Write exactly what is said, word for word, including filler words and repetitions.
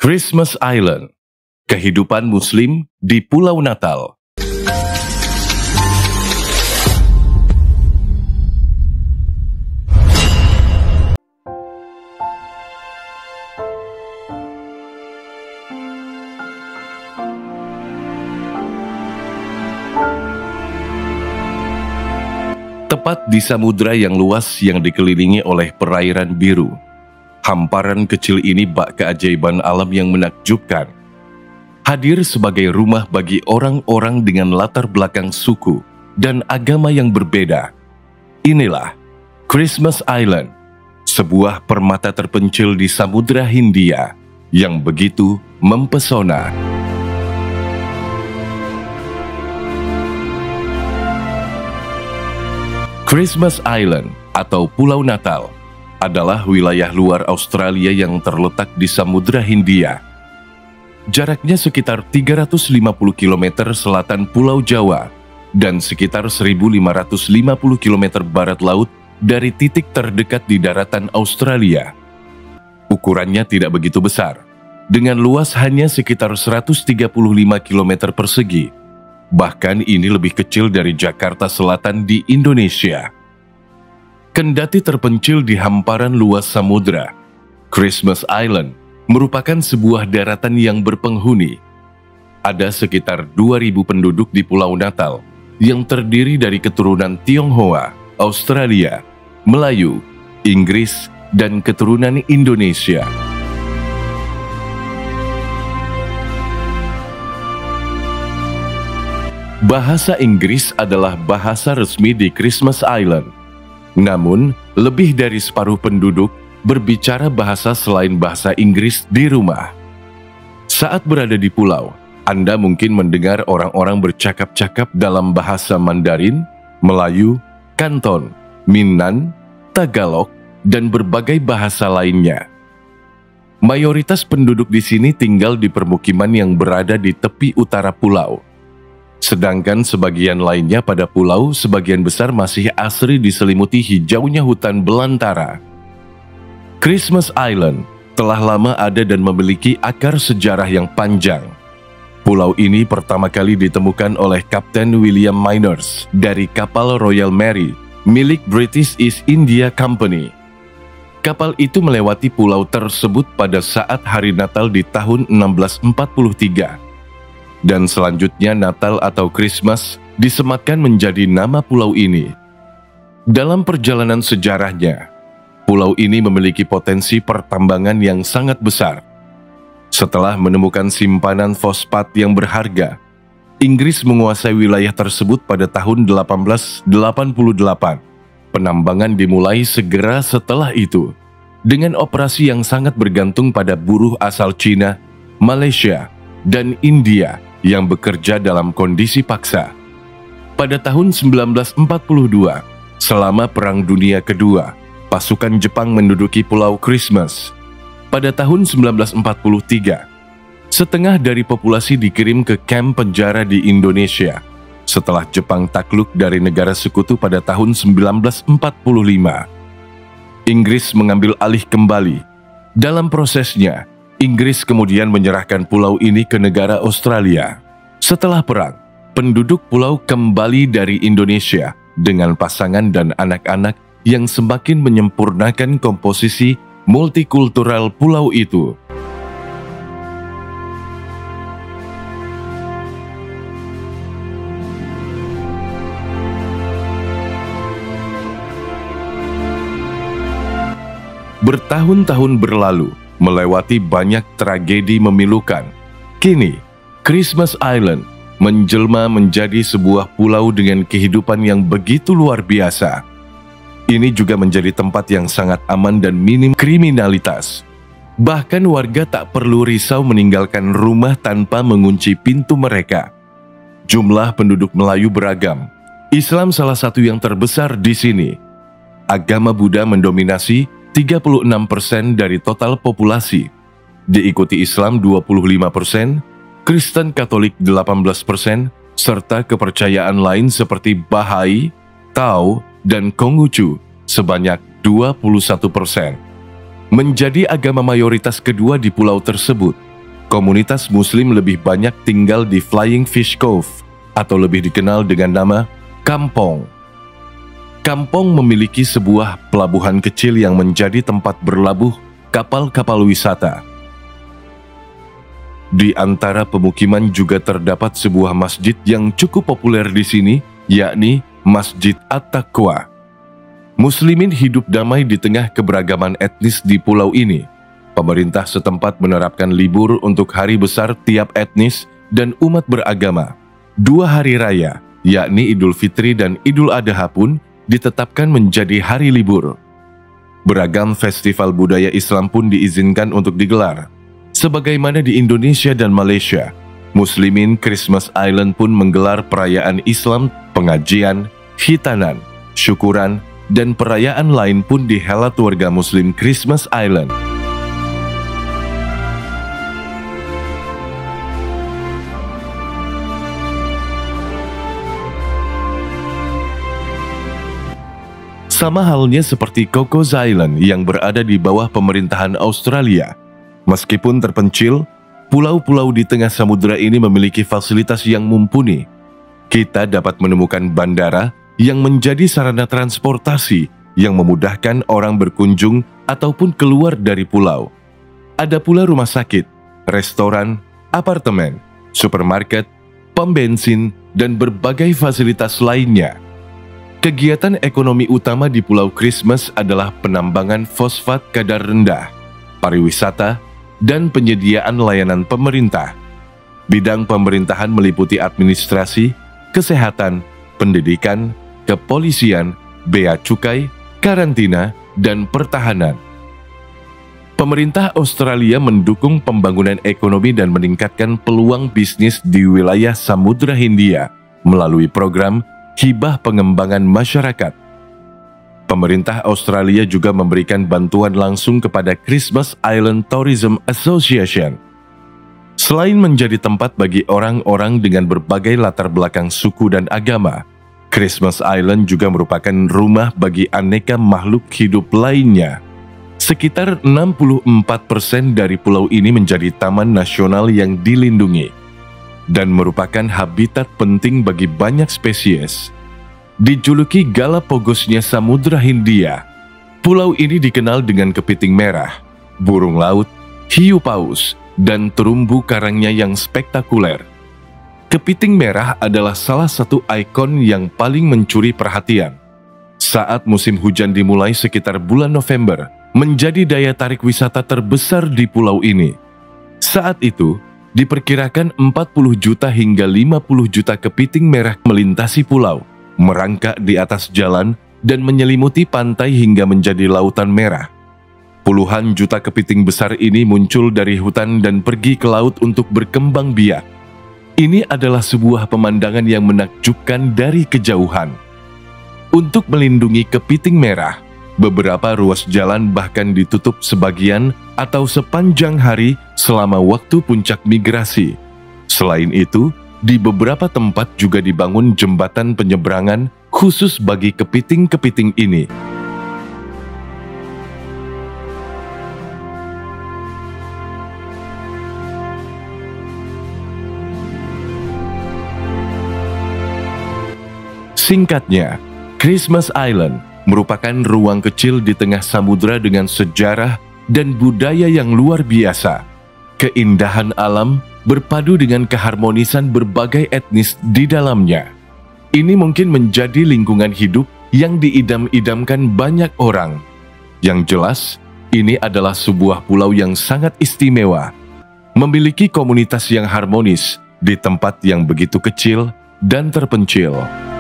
Christmas Island, kehidupan Muslim di Pulau Natal. Tepat di samudra yang luas yang dikelilingi oleh perairan biru, hamparan kecil ini bak keajaiban alam yang menakjubkan. Hadir sebagai rumah bagi orang-orang dengan latar belakang suku dan agama yang berbeda. Inilah Christmas Island, sebuah permata terpencil di Samudra Hindia yang begitu mempesona. Christmas Island atau Pulau Natal adalah wilayah luar Australia yang terletak di Samudra Hindia. Jaraknya sekitar tiga ratus lima puluh kilometer selatan Pulau Jawa dan sekitar seribu lima ratus lima puluh kilometer barat laut dari titik terdekat di daratan Australia. Ukurannya tidak begitu besar, dengan luas hanya sekitar seratus tiga puluh lima kilometer persegi. Bahkan ini lebih kecil dari Jakarta Selatan di Indonesia. Kendati terpencil di hamparan luas samudra, Christmas Island merupakan sebuah daratan yang berpenghuni. Ada sekitar dua ribu penduduk di Pulau Natal yang terdiri dari keturunan Tionghoa, Australia, Melayu, Inggris, dan keturunan Indonesia. Bahasa Inggris adalah bahasa resmi di Christmas Island. Namun, lebih dari separuh penduduk berbicara bahasa selain bahasa Inggris di rumah. Saat berada di pulau, Anda mungkin mendengar orang-orang bercakap-cakap dalam bahasa Mandarin, Melayu, Kanton, Minnan, Tagalog, dan berbagai bahasa lainnya. Mayoritas penduduk di sini tinggal di permukiman yang berada di tepi utara pulau. Sedangkan sebagian lainnya pada pulau sebagian besar masih asri diselimuti hijaunya hutan belantara. Christmas Island telah lama ada dan memiliki akar sejarah yang panjang. Pulau ini pertama kali ditemukan oleh Kapten William Myners dari kapal Royal Mary milik British East India Company. Kapal itu melewati pulau tersebut pada saat hari Natal di tahun enam belas empat puluh tiga. Dan selanjutnya Natal atau Christmas disematkan menjadi nama pulau ini. Dalam perjalanan sejarahnya, pulau ini memiliki potensi pertambangan yang sangat besar. Setelah menemukan simpanan fosfat yang berharga, Inggris menguasai wilayah tersebut pada tahun delapan belas delapan puluh delapan. Penambangan dimulai segera setelah itu, dengan operasi yang sangat bergantung pada buruh asal Cina, Malaysia, dan India yang bekerja dalam kondisi paksa. Pada tahun sembilan belas empat puluh dua, selama Perang Dunia Kedua, pasukan Jepang menduduki Pulau Christmas. Pada tahun sembilan belas empat puluh tiga, setengah dari populasi dikirim ke kamp penjara di Indonesia setelah Jepang takluk dari negara sekutu pada tahun sembilan belas empat puluh lima. Inggris mengambil alih kembali. Dalam prosesnya, Inggris kemudian menyerahkan pulau ini ke negara Australia. Setelah perang, penduduk pulau kembali dari Indonesia dengan pasangan dan anak-anak yang semakin menyempurnakan komposisi multikultural pulau itu. Bertahun-tahun berlalu, melewati banyak tragedi memilukan. Kini, Christmas Island menjelma menjadi sebuah pulau dengan kehidupan yang begitu luar biasa. Ini juga menjadi tempat yang sangat aman dan minim kriminalitas. Bahkan warga tak perlu risau meninggalkan rumah tanpa mengunci pintu mereka. Jumlah penduduk Melayu beragam. Islam salah satu yang terbesar di sini. Agama Buddha mendominasi tiga puluh enam persen dari total populasi, diikuti Islam dua puluh lima persen, Kristen Katolik delapan belas persen, serta kepercayaan lain seperti Bahai, Tao, dan Konghucu sebanyak dua puluh satu persen. Menjadi agama mayoritas kedua di pulau tersebut, komunitas Muslim lebih banyak tinggal di Flying Fish Cove atau lebih dikenal dengan nama Kampong. Kampong memiliki sebuah pelabuhan kecil yang menjadi tempat berlabuh kapal-kapal wisata. Di antara pemukiman juga terdapat sebuah masjid yang cukup populer di sini, yakni Masjid At-Taqwa. Muslimin hidup damai di tengah keberagaman etnis di pulau ini. Pemerintah setempat menerapkan libur untuk hari besar tiap etnis dan umat beragama. Dua hari raya, yakni Idul Fitri dan Idul Adha pun ditetapkan menjadi hari libur. Beragam festival budaya Islam pun diizinkan untuk digelar. Sebagaimana di Indonesia dan Malaysia, Muslimin Christmas Island pun menggelar perayaan Islam, pengajian, khitanan, syukuran, dan perayaan lain pun dihelat warga Muslim Christmas Island. Sama halnya seperti Cocos Island yang berada di bawah pemerintahan Australia. Meskipun terpencil, pulau-pulau di tengah samudera ini memiliki fasilitas yang mumpuni. Kita dapat menemukan bandara yang menjadi sarana transportasi yang memudahkan orang berkunjung ataupun keluar dari pulau. Ada pula rumah sakit, restoran, apartemen, supermarket, pom bensin, dan berbagai fasilitas lainnya. Kegiatan ekonomi utama di Pulau Christmas adalah penambangan fosfat kadar rendah, pariwisata, dan penyediaan layanan pemerintah. Bidang pemerintahan meliputi administrasi, kesehatan, pendidikan, kepolisian, bea cukai, karantina, dan pertahanan. Pemerintah Australia mendukung pembangunan ekonomi dan meningkatkan peluang bisnis di wilayah Samudra Hindia melalui program Hibah Pengembangan Masyarakat. Pemerintah Australia juga memberikan bantuan langsung kepada Christmas Island Tourism Association. Selain menjadi tempat bagi orang-orang dengan berbagai latar belakang suku dan agama, Christmas Island juga merupakan rumah bagi aneka makhluk hidup lainnya. Sekitar enam puluh empat persen dari pulau ini menjadi taman nasional yang dilindungi dan merupakan habitat penting bagi banyak spesies. Dijuluki Galapagosnya Samudra Hindia, pulau ini dikenal dengan kepiting merah, burung laut, hiu paus, dan terumbu karangnya yang spektakuler. Kepiting merah adalah salah satu ikon yang paling mencuri perhatian. Saat musim hujan dimulai sekitar bulan November, menjadi daya tarik wisata terbesar di pulau ini. Saat itu, diperkirakan empat puluh juta hingga lima puluh juta kepiting merah melintasi pulau, merangkak di atas jalan, dan menyelimuti pantai hingga menjadi lautan merah. Puluhan juta kepiting besar ini muncul dari hutan dan pergi ke laut untuk berkembang biak. Ini adalah sebuah pemandangan yang menakjubkan dari kejauhan. Untuk melindungi kepiting merah, beberapa ruas jalan bahkan ditutup sebagian atau sepanjang hari selama waktu puncak migrasi. Selain itu, di beberapa tempat juga dibangun jembatan penyeberangan khusus bagi kepiting-kepiting ini. Singkatnya, Christmas Island merupakan ruang kecil di tengah samudera dengan sejarah dan budaya yang luar biasa. Keindahan alam berpadu dengan keharmonisan berbagai etnis di dalamnya. Ini mungkin menjadi lingkungan hidup yang diidam-idamkan banyak orang. Yang jelas, ini adalah sebuah pulau yang sangat istimewa, memiliki komunitas yang harmonis di tempat yang begitu kecil dan terpencil.